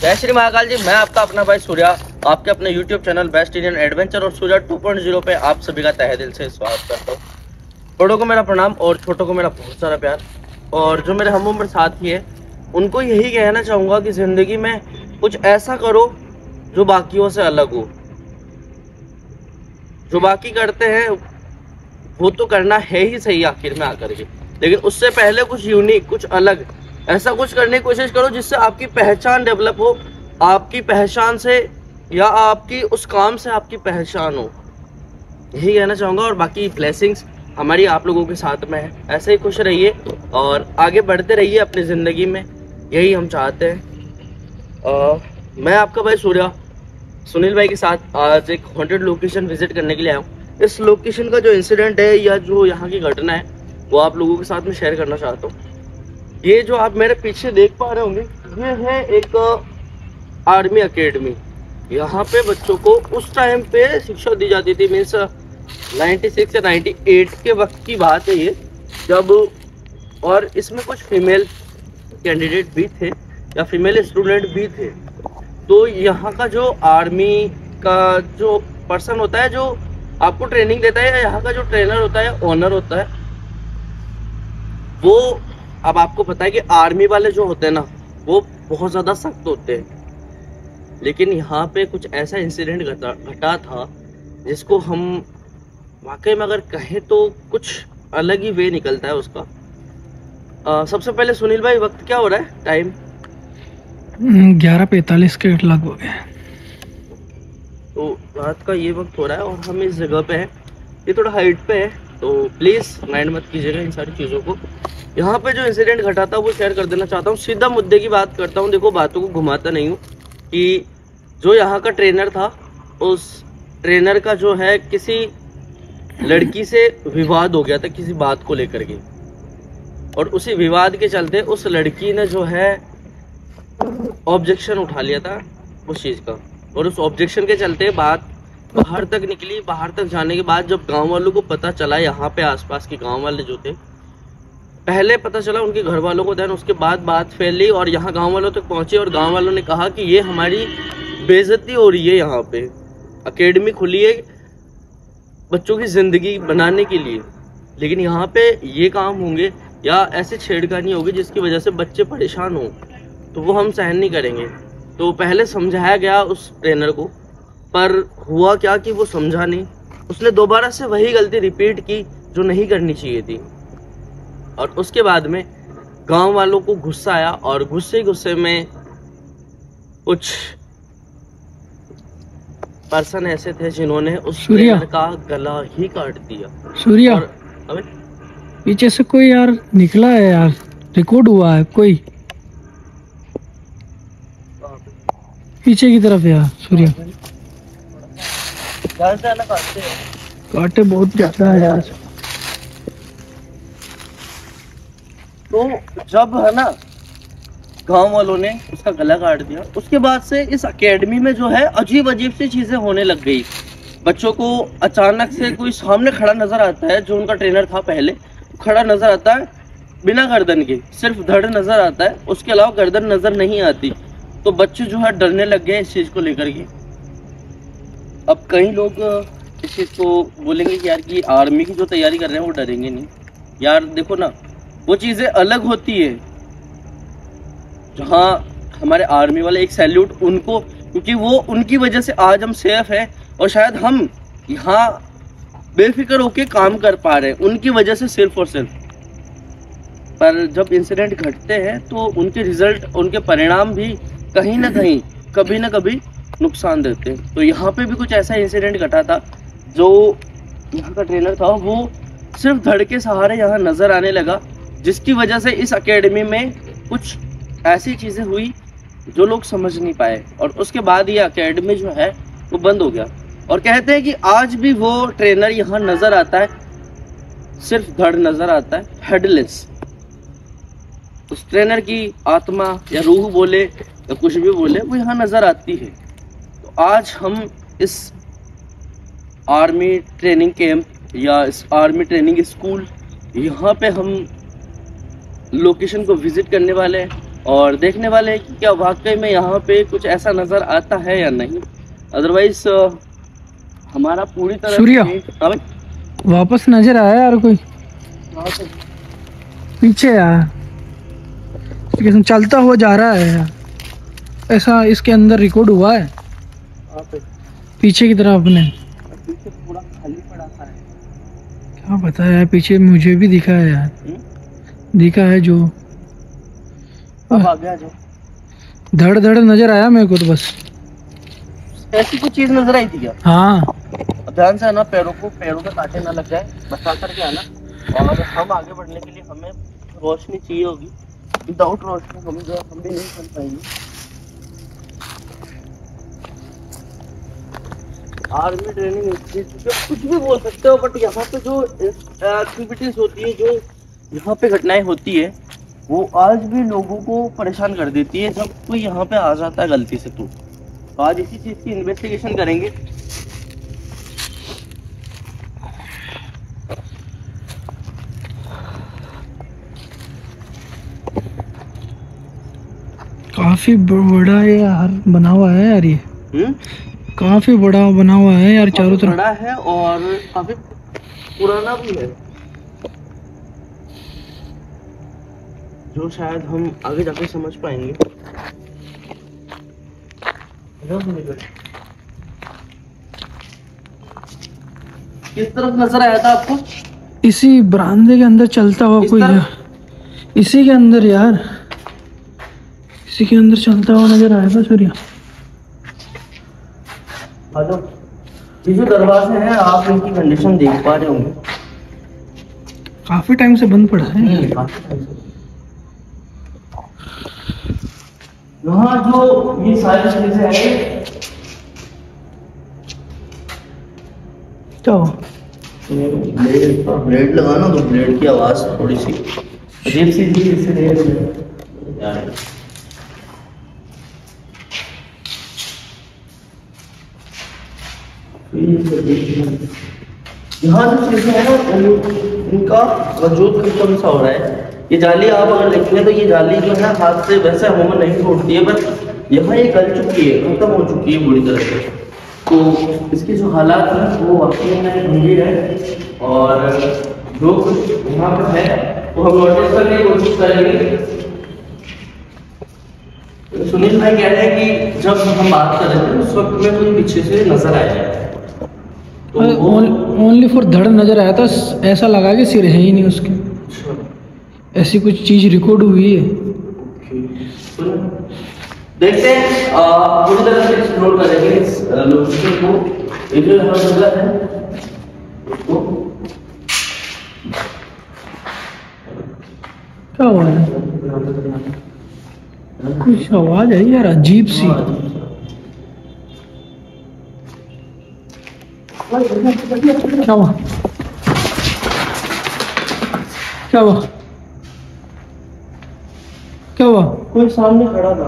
जय श्री महाकाल जी। मैं आपका अपना भाई सूर्या, आपके अपने YouTube channel best Indian adventure और सूर्या 2.0 पे आप सभी का तहे दिल से स्वागत करता हूँ। बड़ों को मेरा प्रणाम और छोटों को मेरा बहुत सारा प्यार। और जो मेरे हम उम्र साथी है उनको यही कहना चाहूँगा कि ज़िंदगी में कुछ ऐसा करो जो बाकियों से अलग हो। जो बाकी करते हैं वो तो करना है ही सही आखिर में आकर के, लेकिन उससे पहले कुछ यूनिक, कुछ अलग, ऐसा कुछ करने की कोशिश करो जिससे आपकी पहचान डेवलप हो, आपकी पहचान से या आपकी उस काम से आपकी पहचान हो। यही कहना चाहूँगा। और बाकी ब्लेसिंग्स हमारी आप लोगों के साथ में है। ऐसे ही खुश रहिए और आगे बढ़ते रहिए अपनी ज़िंदगी में, यही हम चाहते हैं। मैं आपका भाई सूर्या सुनील भाई के साथ आज एक हॉन्टेड लोकेशन विजिट करने के लिए आया हूँ। इस लोकेशन का जो इंसिडेंट है या जो यहाँ की घटना है वो आप लोगों के साथ में शेयर करना चाहता हूँ। ये जो आप मेरे पीछे देख पा रहे होंगे ये है एक आर्मी एकेडमी। यहाँ पे बच्चों को उस टाइम पे शिक्षा दी जाती थी, मीन्स 96 या 98 के वक्त की बात है ये, जब और इसमें कुछ फीमेल कैंडिडेट भी थे या फीमेल स्टूडेंट भी थे। तो यहाँ का जो आर्मी का जो पर्सन होता है जो आपको ट्रेनिंग देता है, या यहाँ का जो ट्रेनर होता है, ओनर होता है, वो अब आपको पता है कि आर्मी वाले जो होते हैं ना वो बहुत ज़्यादा सख्त होते हैं। लेकिन यहाँ पे कुछ ऐसा इंसिडेंट घटा था जिसको हम वाकई में अगर कहें तो कुछ अलग ही वे निकलता है उसका। सबसे पहले सुनील भाई, वक्त क्या हो रहा है? टाइम 11:45 के लगभग है। तो रात का ये वक्त हो रहा है और हम इस जगह पे हैं। ये थोड़ा हाइट पे है तो प्लीज़ माइंड मत कीजिएगा इन सारी चीज़ों को। यहाँ पे जो इंसिडेंट घटा था वो शेयर कर देना चाहता हूँ। सीधा मुद्दे की बात करता हूँ। देखो, बातों को घुमाता नहीं हूँ। कि जो यहाँ का ट्रेनर था, उस ट्रेनर का जो है किसी लड़की से विवाद हो गया था किसी बात को लेकर के, और उसी विवाद के चलते उस लड़की ने जो है ऑब्जेक्शन उठा लिया था उस चीज़ का, और उस ऑब्जेक्शन के चलते बात बाहर तक निकली। बाहर तक जाने के बाद जब गांव वालों को पता चला, यहाँ पे आसपास के गांव वाले जो थे, पहले पता चला उनके घर वालों को, देन उसके बाद बात फैली और यहाँ गांव वालों तक पहुंची। और गांव वालों ने कहा कि ये हमारी बेइज्जती हो रही है, यहाँ पे एकेडमी खुली है बच्चों की ज़िंदगी बनाने के लिए, लेकिन यहाँ पे ये काम होंगे या ऐसे छेड़खानी होगी जिसकी वजह से बच्चे परेशान हों, तो वो हम सहन नहीं करेंगे। तो पहले समझाया गया उस ट्रेनर को, पर हुआ क्या कि वो समझा नहीं। उसने दोबारा से वही गलती रिपीट की जो नहीं करनी चाहिए थी। और उसके बाद में गांव वालों को गुस्सा आया और गुस्से में कुछ पर्सन ऐसे थे जिन्होंने उस ट्रेनर का गला ही काट दिया। सूर्या, पीछे से कोई यार निकला है यार, रिकॉर्ड हुआ है कोई पीछे की तरफ यार। सूर्या, काटे बहुत ज्यादा है यार। तो जब है ना गांव वालों ने उसका गला काट दिया, उसके बाद से इस एकेडमी में जो है अजीब अजीब सी चीजें होने लग गई। बच्चों को अचानक से कोई सामने खड़ा नजर आता है, जो उनका ट्रेनर था पहले खड़ा नजर आता है बिना गर्दन के, सिर्फ धड़ नजर आता है, उसके अलावा गर्दन नजर नहीं आती। तो बच्चे जो है डरने लग गए इस चीज को लेकर के। अब कई लोग इस चीज को बोलेंगे कि यार की आर्मी की जो तैयारी कर रहे हैं वो डरेंगे नहीं। यार देखो ना, वो चीजें अलग होती है। जहाँ हमारे आर्मी वाले, एक सैल्यूट उनको, क्योंकि वो उनकी वजह से आज हम सेफ हैं और शायद हम यहाँ बेफिक्र होके काम कर पा रहे हैं, उनकी वजह से सिर्फ और सिर्फ। पर जब इंसिडेंट घटते हैं तो उनके रिजल्ट, उनके परिणाम भी कहीं ना कहीं कभी ना कभी नुकसान देते हैं। तो यहाँ पे भी कुछ ऐसा इंसिडेंट घटा था। जो यहाँ का ट्रेनर था वो सिर्फ धड़ के सहारे यहाँ नजर आने लगा, जिसकी वजह से इस एकेडमी में कुछ ऐसी चीजें हुई जो लोग समझ नहीं पाए, और उसके बाद ये एकेडमी जो है वो बंद हो गया। और कहते हैं कि आज भी वो ट्रेनर यहाँ नजर आता है, सिर्फ धड़ नजर आता है, हेडलेस। उस ट्रेनर की आत्मा या रूह बोले या कुछ भी बोले, वो यहाँ नजर आती है। तो आज हम इस आर्मी ट्रेनिंग कैंप या इस आर्मी ट्रेनिंग स्कूल, यहाँ पे हम लोकेशन को विजिट करने वाले हैं। और देखने वाले हैं कि क्या वाकई में यहाँ पे कुछ ऐसा नज़र आता है या नहीं। अदरवाइज हमारा पूरी तरह सूर्या, हाँ भाई वापस नजर आया यार कोई पीछे यार, किस्म चलता हुआ जा रहा है यार, ऐसा इसके अंदर रिकॉर्ड हुआ है पीछे की तरफ अपने। पीछे पूरा खाली पड़ा था। क्या पता है, पीछे मुझे भी दिखा है यार, दिखा है जो अब आ गया जो धड़ धड़ नजर आया मेरे को तो बस। ऐसी कोई चीज नजर आई थी क्या? हाँ ध्यान से आना, पैरों पे कांटे ना लग जाए, बचा करके आना। और हम आगे बढ़ने के लिए हमें रोशनी चाहिए होगी, विदाउट रोशनी हम भी नहीं चल पाएंगे। आर्मी ट्रेनिंग इंस्टीट्यूट कुछ भी बोल सकते हो, बट यहाँ पे जो एक्टिविटीज होती है, जो यहाँ पे घटनाएं होती है, वो आज भी लोगों को परेशान कर देती है जब कोई यहाँ पे आ जाता है गलती से। तो आज इसी चीज की इन्वेस्टिगेशन करेंगे। काफी बड़ा है यार बना हुआ है यार, ये काफी बड़ा बना हुआ है यार, चारों तरफ बड़ा है और काफी पुराना भी है, जो शायद हम आगे जाके समझ पाएंगे। किस तरफ नजर आया था आपको? इसी बरामदे के अंदर चलता हुआ कोई यार, इसी के अंदर यार, इसी के अंदर चलता हुआ नजर आया था सूर्या। हेलो, ये जो दरवाजे हैं आप इनकी कंडीशन देख पा रहे होंगे, काफी टाइम से बंद पड़ा है। यहाँ जो ये सारी चीजें हैं, क्या ब्लेड लगाना, तो ब्लेड की आवाज थोड़ी सी अजीब सी थी, इसलिए यहाँ जो चीजें हैं ना, इनका वजूद खत्म सा हो रहा है। ये जाली आप अगर देखेंगे तो ये जाली जो है हाथ से वैसे अमूमन नहीं टूटती है, बट यहाँ ये गल चुकी है, खत्म हो चुकी है बुरी तरह से। तो इसके जो हालात हैं वो वाकई में गंभीर है, और जो कुछ यहाँ पर है वो हम नोटिस करने की कोशिश करेंगे। सुनील भाई कह रहे हैं कि जब हम बात कर रहे थे उस वक्त में कोई पीछे से नजर आया, ओनली फॉर धड़ नजर आया था, ऐसा लगा कि सिर है ही नहीं उसके, ऐसी कुछ चीज रिकॉर्ड हुई है। देखते हैं, पूरी तरह से एक्सप्लोर करेंगे इस लोकेशन को। एक जो यहाँ जगह है तो क्या हुआ है, कुछ आवाज आई यार अजीब सी। क्या हुआ, क्या हुआ, क्या हुआ? कोई सामने खड़ा था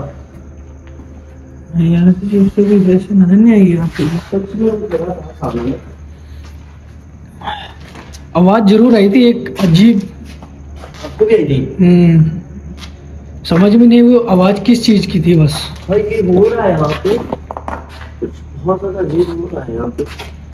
यार, से भी वैसे नजर नहीं आएगी आपको, सच में खड़ा था सामने। आवाज जरूर आई थी एक अजीब, आपको भी आई थी? समझ में नहीं वो आवाज किस चीज की थी बस। भाई ये हो रहा है यहाँ पे कुछ बहुत ज्यादा अजीब हो रहा है यहाँ पे।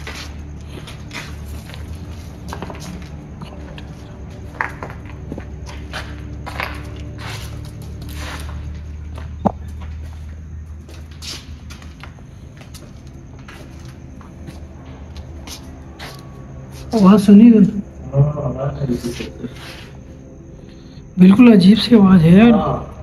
आवाज सुनी तो बिल्कुल अजीब सी आवाज है यार।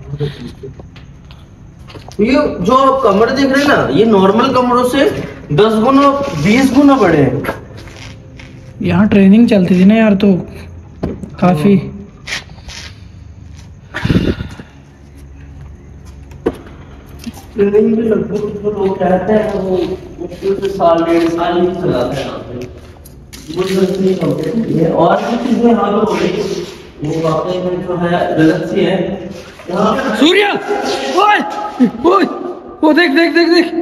ये जो आप कमरे देख रहे हैं ना, ये नॉर्मल कमरों से 10 गुना 20 गुना बड़े हैं। यहाँ ट्रेनिंग चलती थी ना यार, तो काफी ट्रेनिंग भी लगभग जो लोग कहते हैं वो मुश्किल से साल 1.5 साल ही चलाते हैं यहाँ पे। और भी चीजें यहाँ पे हो रही वो वाकई में जो है गलत सी है। सूर्या, ओए ओए, वो देख देख देख देख,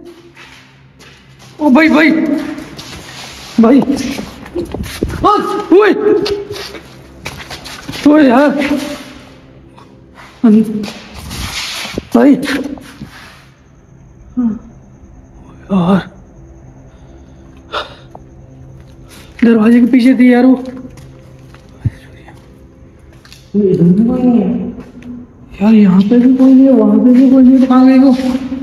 ओ भाई भाई भाई, ओए ओए यार, भाई यार दरवाजे के पीछे थी यार वो। यार यहाँ पे भी कोई नहीं है, वहां पे भी कोई नहीं है, तो कहाँ गई वो?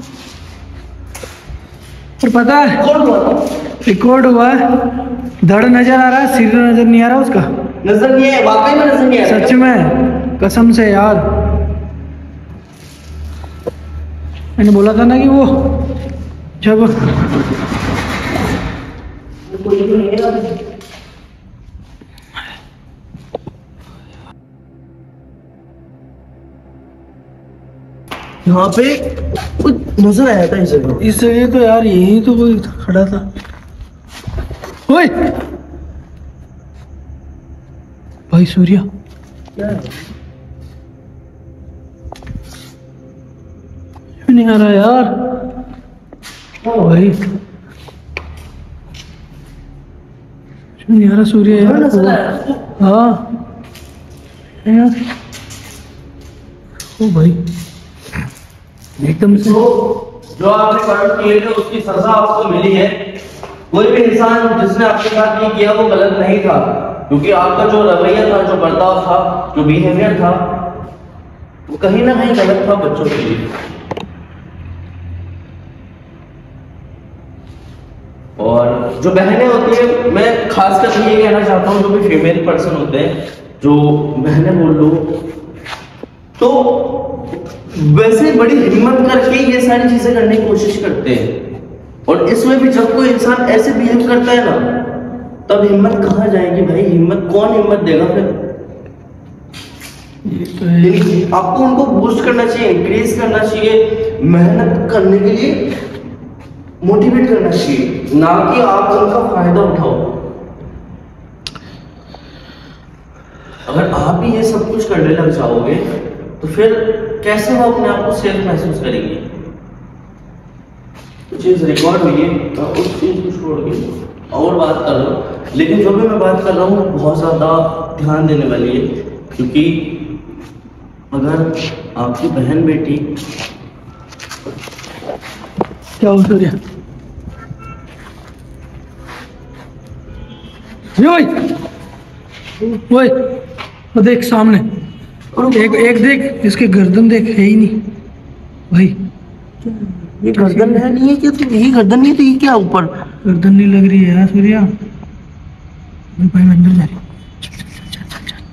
और पता है रिकॉर्ड हुआ है, धड़ नजर आ रहा है, सिर नजर नहीं आ रहा उसका। नजर नहीं है, वाकई में नजर नहीं है, सच में कसम से यार। मैंने बोला था ना कि वो जब यहाँ पे कुछ नजर आया था इस जगह तो यार यही तो कोई खड़ा था। ओए भाई सूर्या क्या है? क्यों नहीं आ रहा यार? भाई क्यों नहीं आ रहा सूर्या यार? नजर आया? हाँ यार। ओ भाई एकदम से जो आपने कर्म किए थे उसकी सजा आपको मिली है। कोई भी इंसान जिसने आपके साथ ये किया वो गलत नहीं था, क्योंकि आपका जो रवैया था, जो बर्ताव था, जो बिहेवियर था, वो कहीं ना कहीं गलत था बच्चों के लिए। और जो बहनें होती है, मैं खासकर ये कहना चाहता हूँ, जो भी फीमेल पर्सन होते हैं, जो बहनें बोल लो, तो वैसे बड़ी हिम्मत करके ये सारी चीजें करने की कोशिश करते हैं। और इसमें भी जब कोई इंसान ऐसे बिहेव करता है ना, तब हिम्मत कहाँ जाएगी भाई? हिम्मत कौन हिम्मत देगा फिर? ये तो है। आपको उनको बूस्ट करना चाहिए, इंक्रीज करना चाहिए, मेहनत करने के लिए मोटिवेट करना चाहिए, ना कि आप उनका फायदा उठाओ। अगर आप ही ये सब कुछ करने लग जाओगे तो फिर कैसे वो अपने आप को सेफ महसूस करेंगे? तो चीज रिकॉर्ड हुई है, उस चीज को छोड़ के और बात कर रहा हूँ, लेकिन जो भी मैं बात कर रहा हूँ बहुत ज्यादा ध्यान देने वाली है, क्योंकि अगर आपकी बहन बेटी क्या हो सूर्या? ओए वो देख सामने, एक देख, इसके गर्दन देख, है ही नहीं भाई। ये गर्दन है नहीं है क्या? तो यही गर्दन नहीं है तो ये क्या ऊपर? गर्दन नहीं लग रही है यार सूर्या। भाई मैं अंदर जा रही हूँ, चल चल चल चल चल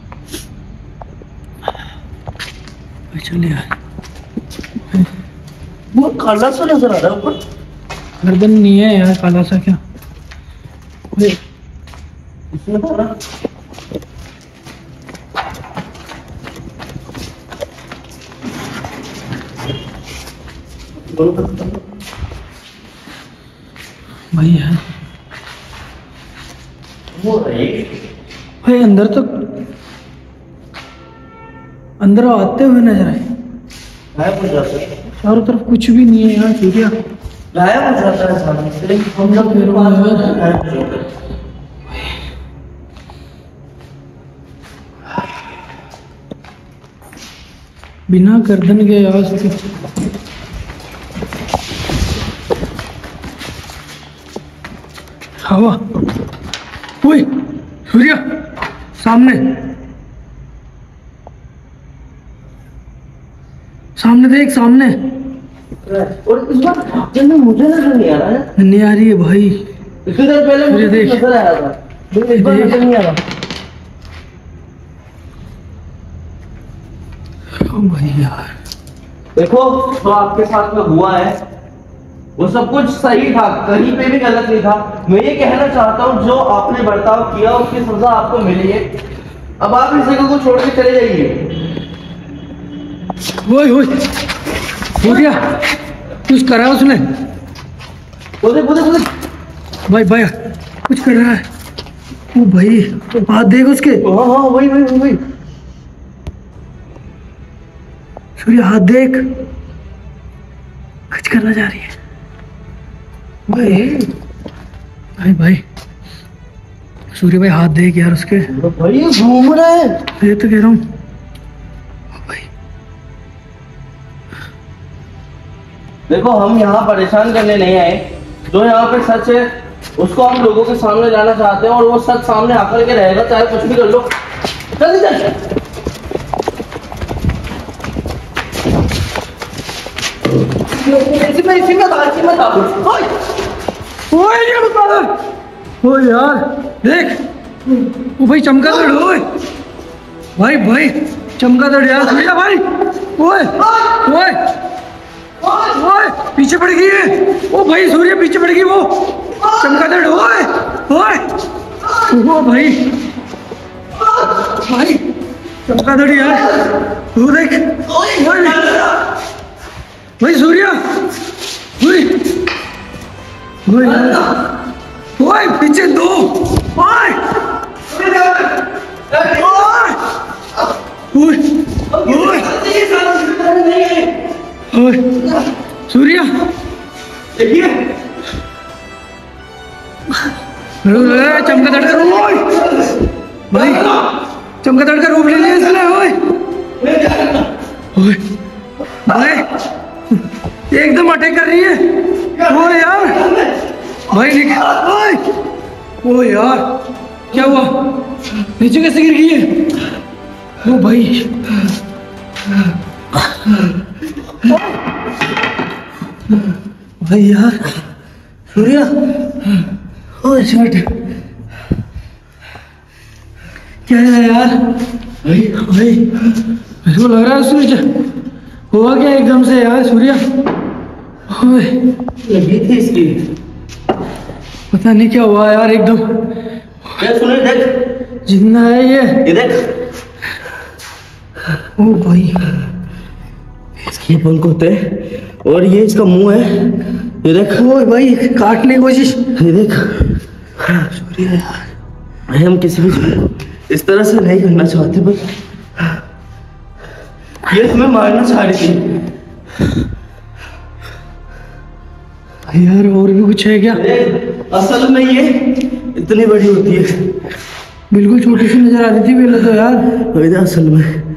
भाई चल यार। वो काला सा नजर आ रहा है ऊपर। गर्दन नहीं है यार, काला सा क्या? ओए इसमें तो ना भाई यार, वो है भाई अंदर तो, अंदर आते हुए नजर आए, गायब हो जाता है, चारों तरफ कुछ भी नहीं है यार सूर्या। गायब हो जाता है सामने से, हम लोग फिर पास वो में गायब हो जाता है। बिना गर्दन के यार हवा। ओए सूर्या सामने, सामने देख सामने। और इस बार जब मुझे नजर नहीं आ रहा है, नहीं आ रही है भाई। इससे देर पहले मुझे देख। नजर आया था, लेकिन इस बार देख। नजर नहीं आ रहा। ओ भाई यार, देखो जो आपके साथ में हुआ है वो सब कुछ सही था, कहीं पे भी गलत नहीं था। मैं ये कहना चाहता हूँ जो आपने बर्ताव किया उसकी सजा आपको मिली है। अब आप इस जगह को छोड़ के चले जाइए। ओए ओए सूर्या कुछ करा उसने? बोले बोले बोले भाई भाई कुछ कर रहा है वो भाई, हाथ देख उसके। हाँ हाँ वही वही वही वही। सूर्या हाथ देख, कुछ करना जा रही है भाई। भाई भाई सूर्य भाई हाथ देख यार उसके। भाई ये घूम रहा है। ये तो कह रहा हूँ भाई, देखो हम यहाँ परेशान करने नहीं आए, जो यहाँ पे सच है उसको हम लोगों के सामने लाना चाहते हैं और वो सच सामने आकर के रहेगा, चाहे कुछ भी कर लो। जल्दी चल। ओ यार देख, ओ भाई चमगादड़, ओए भाई भाई चमगादड़ यार, सूर्या भाई, ओए ओए ओए पीछे पड़ गई है, ओ भाई सूर्या पीछे पड़ गई वो चमगादड़, ओए ओए ओ भाई भाई चमगादड़ यार, तू देख भाई सूर्या, ओए ओए पीछे दो, ओए ओए सूर्या देखिए चमगादड़ का रूप, भाई चमगादड़ का रूप ले लिया इसने, ओए ओए भाई एकदम अटैक कर रही है, ओ यार भाई निकल, ओ यार क्या हुआ, नीचे कैसे गिर गई है, ओ भाई भाई यार सूर्या, ओ शट क्या है यार, भाई भाई मेरे को लग रहा है सूर्य हुआ क्या एकदम से यार, सूर्या ओए लगी थी इसकी, पता नहीं क्या हुआ यार एकदम, सुनो देख जिंदा है ये देख, ओ भाई इसके पंख होते हैं और ये इसका मुंह है, ये देख, ओ भाई काटने की कोशिश, ये देख सूर्या यार, हम किसी भी चीज को इस तरह से नहीं करना चाहते, बस ये हमें मारना चाह रही थी यार, और भी कुछ है क्या, असल में ये इतनी बड़ी होती है, बिल्कुल छोटी सी नजर आ रही थी पहले तो यार, असल में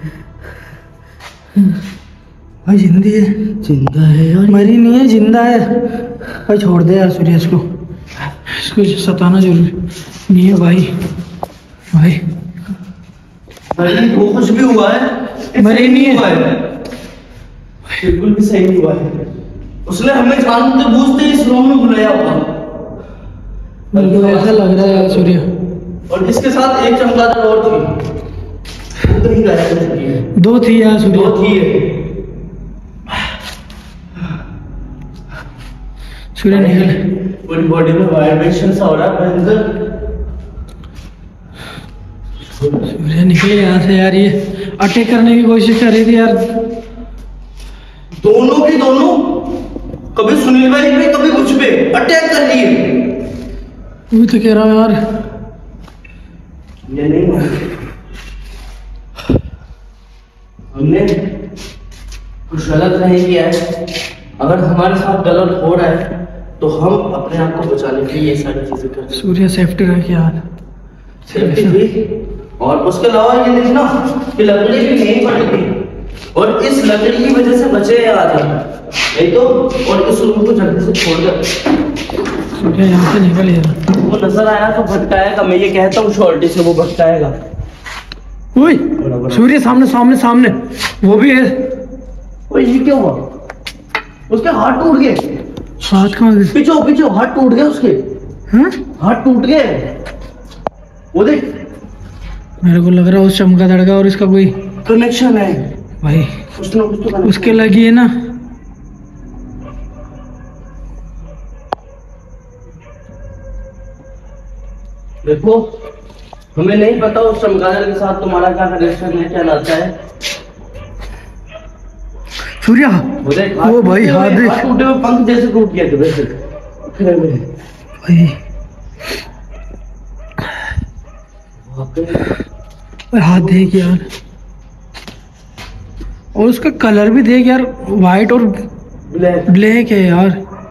भाई जिंदी है, जिंदा है यार, मरी नहीं है, जिंदा है भाई, छोड़ दे यार सूर्य इसको, इसको सताना जरूरी नहीं है भाई, भाई वो कुछ भी हुआ है, मरी नहीं है, बिल्कुल भी सही नहीं हुआ है, उसने हमें जानते बूझते इस रूम में बुलाया होगा, ऐसा लग रहा है यार सूर्य, और इसके साथ एक चमगादड़ और थी, वो कहीं गायब हो चुकी है, दो थी यार सूर्य, दो थी है। सूर्य निकल, पूरी बॉडी में वाइब्रेशन सा हो रहा है भयंकर, सूर्य निकले यहाँ से यार, ये अटैक करने की कोशिश कर रही थी यार, दोनों की दोनों, कभी सुनील भाई पे कभी कुछ पे अटैक कर रही है, मैं तो कह रहा हूँ यार ये नहीं हो, हमने कुछ गलत नहीं किया है, अगर हमारे साथ गलत हो रहा है तो हम अपने आप को बचाने के लिए ये सारी चीजें करते हैं, सूर्य सेफ्टी रख यार, सेफ्टी भी, और उसके अलावा ये देखना कि लकड़ी भी नहीं पड़ी थी और इस लकड़ी की वजह से बचे हैं आज हम, नहीं तो, और इस रूम को जल्दी से छोड़ दे, सूर्य यहाँ से निकल यार, वो नजर आया तो भटकाएगा, मैं ये कहता हूँ शॉर्टी से वो भटकाएगा, ओए सूर्य सामने सामने सामने, वो भी है, ओए ये क्या हुआ, उसके हाथ टूट गए, हाथ कहाँ गए, पीछे पीछे हाथ टूट गए उसके, हाँ हाथ टूट गए, वो देख, मेरे को लग रहा है उस चमगादड़ का और इसका कोई कनेक्शन है भाई, कुछ ना कुछ तो connection उसके लगी है ना, देखो हमें नहीं पता उस चमगादड़ के साथ तुम्हारा क्या कनेक्शन है, क्या नाता है, सूर्या वो देख, ओ भाई हाथ देख, हाथ टूटे हुए पंख जैसे टूट गए थे वैसे भाई हाथ देख यार, और उसका कलर भी देख यार, वाइट और ब्लैक है यार,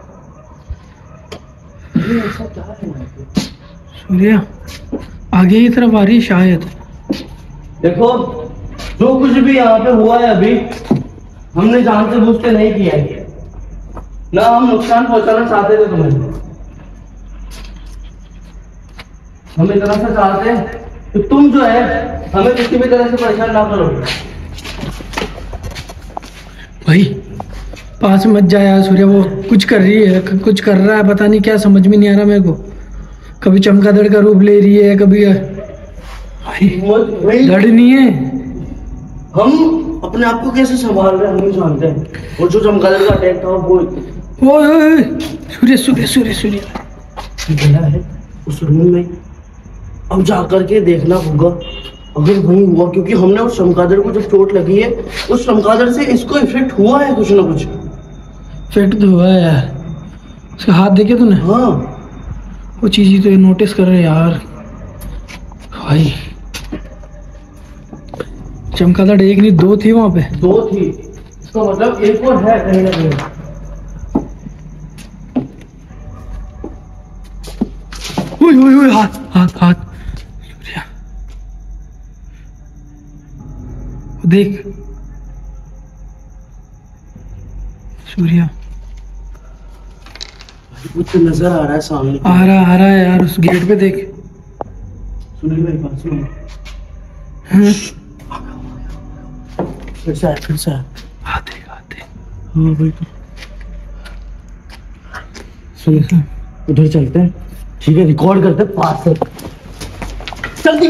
सूर्या आगे की तरफ आ रही शायद, देखो जो कुछ भी यहाँ पे हुआ है अभी हमने जानते बूझते नहीं किया है, ना हम नुकसान पहुंचाना चाहते थे तुम्हें, हम इतना सा चाहते हैं कि तुम जो है हमें किसी भी तरह से परेशान ना करो। भाई पास मत जा यार सूर्या, वो कुछ कर रही है, कुछ कर रहा है, पता नहीं क्या, समझ में नहीं आ रहा मेरे को। कभी चमगादड़ का रूप ले रही है, कभी भाई लड़ नहीं है। हम अपने आप को कैसे संभाल रहे हैं हम नहीं जानते हैं। वो जो चमगादड़ का अटैक था वो ओए सूर्य सूर्य सूर्य सूर्य गया है उस रूम में, अब जाकर के देखना होगा अगर वही हुआ, क्योंकि हमने उस चमगादड़ को जब चोट लगी है उस चमगादड़ से इसको इफेक्ट हुआ है कुछ ना कुछ। इफेक्ट तो हुआ है यार, उसका हाथ देखे तूने? हाँ वो चीज तो नोटिस कर रहे यार भाई। चमगादड़ एक नहीं दो थी वहां पे, दो थी, इसका मतलब एक और है कहीं ना कहीं। ओए हाथ हाथ हाथ सूर्या देख, सूर्या कुछ नजर आ रहा है सामने, आ रहा है यार, उस गेट पे देख। सुनील भाई पास में फिर से आते हाँ भाई सुन, उधर चलते हैं, ठीक है, रिकॉर्ड करते हैं पास से, जल्दी।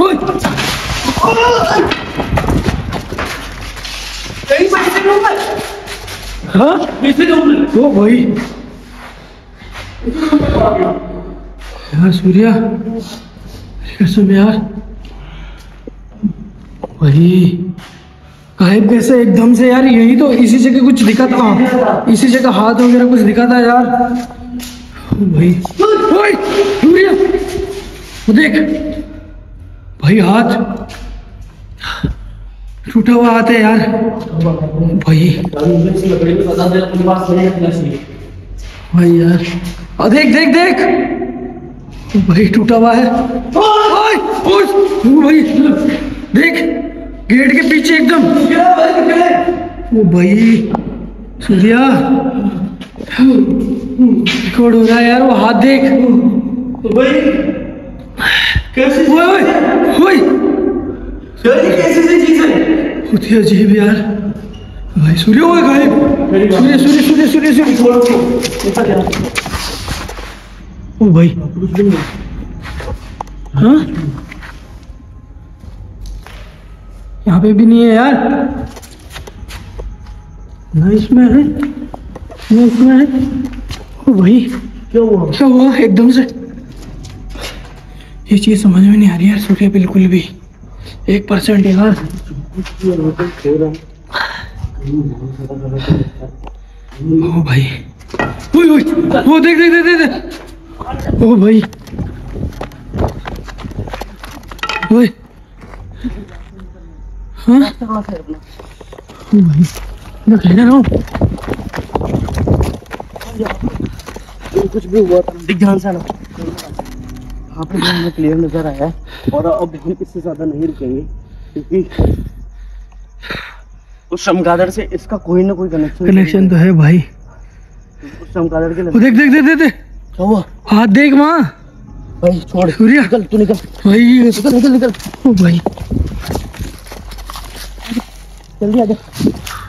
हाँ ओ भाई यार सूर्या कसम यार, वही गायब कैसे एकदम से यार? यही तो इसी जगह कुछ दिखा था, इसी जगह हाथ वगैरह कुछ दिखा था यार भाई। ओए सूर्या वो देख भाई, हाथ टूटा हुआ हाथ है यार भाई। भाई यार देख देख देख भाई, टूटा हुआ है। ओए भाई देख गेट के पीछे एकदम। ओ भाई सूर्या रिकॉर्ड हो रहा है यार, वो हाथ देख भाई। कैसे कैसी चीज है, बहुत ही अजीब यार भाई। सूर्य हुआ गायब, सूर्य सूर्य सूर्य सूर्य सूर्य। ओ भाई हाँ यहाँ पे भी नहीं है यार, ना इसमें है ना इसमें है। ओ भाई क्या हुआ एकदम से? ये चीज समझ में नहीं आ रही यार सूर्य, बिल्कुल भी 1% यार। ओ भाई वो देख देख देख देख। ओ भाई ओए हाँ ओ भाई मैं कह रहा हूँ कुछ भी हुआ था, ध्यान से ना आपको हमें क्लियर नजर आया है, और अब हम इससे ज्यादा नहीं रुकेंगे क्योंकि उस चमगादड़ से इसका कोई ना कोई कनेक्शन तो है भाई। उस चमगादड़ के देख देख देख देख क्या हुआ? हाथ देख वहाँ भाई छोड़ सूर्या, निकल तू निकल भाई निकल निकल निकल ओ भाई जल्दी आ जा।